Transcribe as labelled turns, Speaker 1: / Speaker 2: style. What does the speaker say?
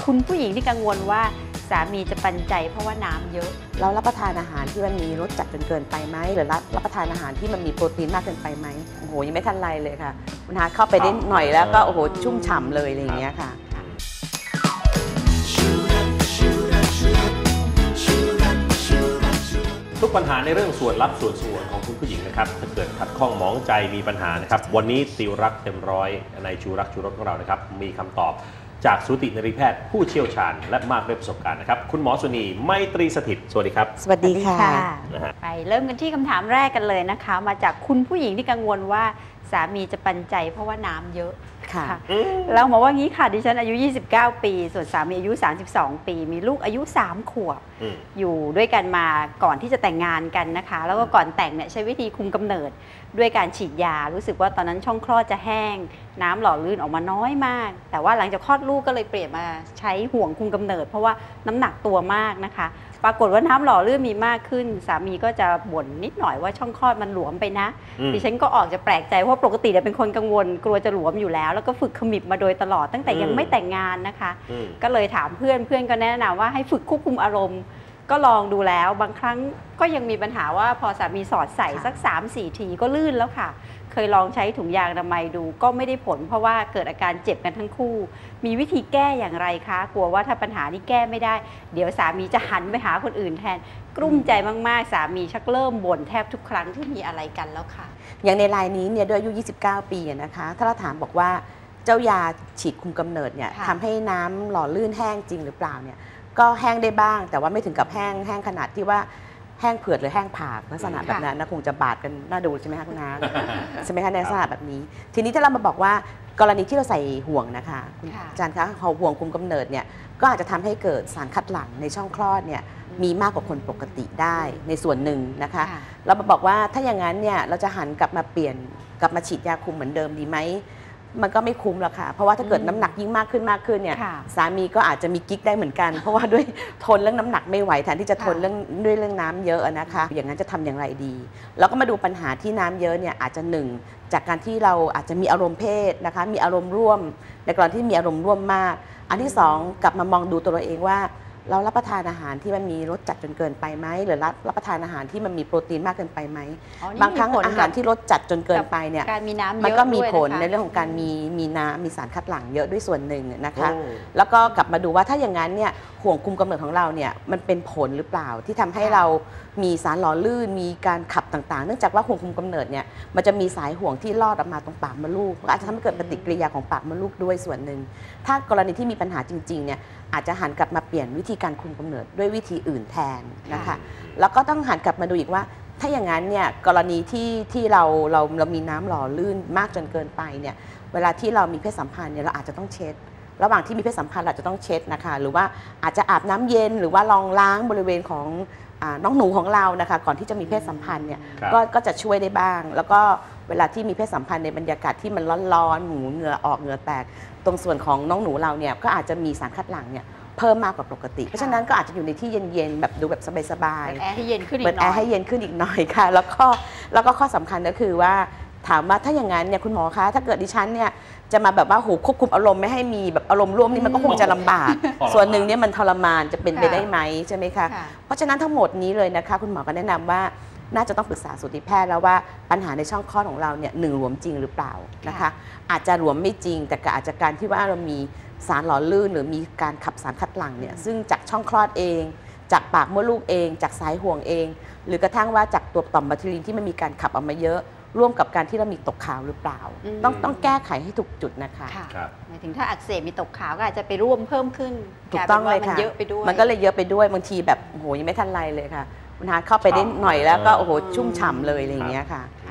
Speaker 1: คุณผู้หญิงที่กังวลว่าสามีจะปันใจเพราะว่าน้ำเยอะ
Speaker 2: เรารับประทานอาหารที่มันมีรสจัดจนเกินไปไหมหรือรับประทานอาหารที่มันมีโปรตีนมากเกินไปไหมโอ้โหยังไม่ทันไรเลยค่ะคุณฮาร์ทเข้าไปได้หน่อยแล้วก็โอ้โหชุ่มฉ่ำเลยอะไรอย่างเงี้ยค่ะ
Speaker 3: ทุกปัญหาในเรื่องส่วนลับส่วนสงวนของคุณผู้หญิงนะครับถ้าเกิดขัดข้องหมองใจมีปัญหานะครับวันนี้ติวรักเต็มร้อยในชูรักชูรสของเรานะครับมีคำตอบจากสูตินรีแพทย์ผู้เชี่ยวชาญและมากด้วยประสบการณ์นะครับคุณหมอสุนีไมตรีสถิตสวัสดีครับ
Speaker 2: สวัสดีค่ะ
Speaker 1: ไปเริ่มกันที่คำถามแรกกันเลยนะคะมาจากคุณผู้หญิงที่กังวลว่าสามีจะปันใจเพราะว่าน้ำเยอะ
Speaker 2: ค่ะ
Speaker 1: เราบอกว่างี้ค่ะดิฉันอายุ29ปีส่วนสามีอายุ32ปีมีลูกอายุ3ขวบอยู่ด้วยกันมาก่อนที่จะแต่งงานกันนะคะแล้วก็ก่อนแต่งเนี่ยใช้วิธีคุมกำเนิดด้วยการฉีดยารู้สึกว่าตอนนั้นช่องคลอดจะแห้งน้ำหล่อลื่นออกมาน้อยมากแต่ว่าหลังจากคลอดลูกก็เลยเปลี่ยนมาใช้ห่วงคุมกำเนิดเพราะว่าน้ำหนักตัวมากนะคะปรากฏว่าน้ำหล่อลื่นมีมากขึ้นสามีก็จะบ่นนิดหน่อยว่าช่องคลอดมันหลวมไปนะดิฉันก็ออกจะแปลกใจเพราะปกติเป็นคนกังวลกลัวจะหลวมอยู่แล้วก็ฝึกขมิบมาโดยตลอดตั้งแต่ยังไม่แต่งงานนะคะก็เลยถามเพื่อนก็แนะนำว่าให้ฝึกควบคุมอารมณ์ก็ลองดูแล้วบางครั้งก็ยังมีปัญหาว่าพอสามีสอดใส่สัก 3-4 ทีก็ลื่นแล้วค่ะเคยลองใช้ถุงยางอนามัยดูก็ไม่ได้ผลเพราะว่าเกิดอาการเจ็บกันทั้งคู่มีวิธีแก้อย่างไรคะกลัวว่าถ้าปัญหานี้แก้ไม่ได้เดี๋ยวสามีจะหันไปหาคนอื่นแทนกลุ้มใจมากๆสามีชักเริ่มบ่นแทบทุกครั้งที่มีอะไรกันแล้วค่ะ
Speaker 2: อย่างในรายนี้เนี่ยด้วยอายุ29ปีนะคะถ้าเราถามบอกว่าเจ้ายาฉีดคุมกำเนิดเนี่ยทำให้น้ำหล่อลื่นแห้งจริงหรือเปล่าเนี่ยก็แห้งได้บ้างแต่ว่าไม่ถึงกับแห้งขนาดที่ว่าแห้งเผือดหรือแห้งผากลักษณะแบบนั้นนะคงจะบาดกันน่าดูใช่ไหมคะคุณน้าใช่ไหมคะในลักษณะแบบนี้ทีนี้ถ้าเรามาบอกว่ากรณีที่เราใส่ห่วงนะคะคุณอาจารย์คะห่วงคุมกำเนิดเนี่ยก็อาจจะทำให้เกิดสารคัดหลั่งในช่องคลอดเนี่ยมีมากกว่าคนปกติได้ในส่วนหนึ่งนะคะเรามาบอกว่าถ้าอย่างนั้นเนี่ยเราจะหันกลับมาเปลี่ยนกลับมาฉีดยาคุมเหมือนเดิมดีไหมมันก็ไม่คุ้มหรอกค่ะเพราะว่าถ้าเกิดน้ำหนักยิ่งมากขึ้นเนี่ยสามีก็อาจจะมีกิ๊กได้เหมือนกันเพราะว่าด้วยทนเรื่องน้ำหนักไม่ไหวแทนที่จะทนเรื่องน้ำเยอะนะคะอย่างนั้นจะทำอย่างไรดีแล้วก็มาดูปัญหาที่น้ำเยอะเนี่ยอาจจะ1จากการที่เราอาจจะมีอารมณ์เพศนะคะมีอารมณ์ร่วมในกรณีที่มีอารมณ์ร่วมมากอันที่2กลับมามองดูตัวเราเองว่าเรารับประทานอาหารที่มันมีรสจัดจนเกินไปไหมหรือรับประทานอาหารที่มันมีโปรตีนมากเกินไปไหมบางครั้งอาหารที่รสจัดจนเกินไปเนี่ยมันก็มีผลในเรื่องของการมีน้ำมีสารคัดหลั่งเยอะด้วยส่วนหนึ่งนะคะแล้วก็กลับมาดูว่าถ้าอย่างนั้นเนี่ยห่วงคุมกำเนิดของเราเนี่ยมันเป็นผลหรือเปล่าที่ทำให้เรามีสารหล่อลื่นมีการขับต่างๆเนื่องจากว่าห่วงคุมกำเนิดเนี่ยมันจะมีสายห่วงที่ลอดออกมาตรงปากมดลูกอาจจะทำให้เกิดปฏิกิริยาของปากมดลูกด้วยส่วนหนึ่งถ้ากรณีที่มีปัญหาจริงๆเนี่ยอาจจะหันกลับมาเปลี่ยนวิธีการคุมกำเนิดด้วยวิธีอื่นแทนนะคะแล้วก็ต้องหันกลับมาดูอีกว่าถ้าอย่างนั้นเนี่ยกรณีที่เรามีน้ำหล่อลื่นมากจนเกินไปเนี่ยเวลาที่เรามีเพศสัมพันธ์เนี่ยเราอาจจะต้องเช็ดระหว่างที่มีเพศสัมพันธ์เราจะต้องเช็ดนะคะหรือว่าอาจจะอาบน้ำเย็นหรือว่าลองล้างบริเวณของน้องหนูของเรานะคะก่อนที่จะมีเพศสัมพันธ์เนี่ยก็จะช่วยได้บ้างแล้วก็เวลาที่มีเพศสัมพันธ์ในบรรยากาศที่มันร้อนๆเหงื่อออกเหงื่อแตกตรงส่วนของน้องหนูเราเนี่ยก็อาจจะมีสารคัดหลั่งเนี่ยเพิ่มมากกว่าปกติเพราะฉะนั้นก็อาจจะอยู่ในที่เย็นๆแบบดูแบบสบาย
Speaker 1: ๆแอร์ให้เย็นขึ้นอีกหน่อย
Speaker 2: เปิดแอร์ให้เย็นขึ้นอีกหน่อยค่ะแล้วก็ข้อสำคัญก็คือว่าถามว่าถ้าอย่างนั้นเนี่ยคุณหมอคะถ้าเกิดดิฉันเนี่ยจะมาแบบว่าควบคุมอารมณ์ไม่ให้มีแบบอารมณ์ร่วมนี่มันก็คงจะลำบากส่วนหนึ่งเนี่ยมันทรมานจะเป็นไปได้ไหมใช่ไหมคะเพราะฉะนั้นทั้งหมดนี้เลยนะคะคุณหมอก็แนะนำว่าน่าจะต้องปรึกษาสูติแพทย์แล้วว่าปัญหาในช่องคลอดของเราเนี่ยหลวมจริงหรือเปล่านะคะอาจจะหลวมไม่จริงแต่อาจจะการที่ว่าเรามีสารหล่อลื่นหรือมีการขับสารคัดหลั่งเนี่ยซึ่งจากช่องคลอดเองจากปากมดลูกเองจากสายห่วงเองหรือกระทั่งว่าจากตัวต่อมบาคทีเรียที่มันมีการขับออกมาเยอะร่วมกับการที่เรามีตกขาวหรือเปล่าต้องแก้ไขให้ถูกจุดนะคะ
Speaker 1: หมายถึงถ้าอักเสบมีตกขาวก็อาจจะไปร่วมเพิ่มขึ้น
Speaker 2: ถูกต้องเลยค่ะมันก็เลยเยอะไปด้วยบางทีแบบโอ้โหยังไม่ทันไรเลยค่ะคุณฮาร์ทเข้าไปได้หน่อยแล้วก็โอ้โหชุ่มฉ่ำเลยอะไรอย่างเงี้ยค่ะ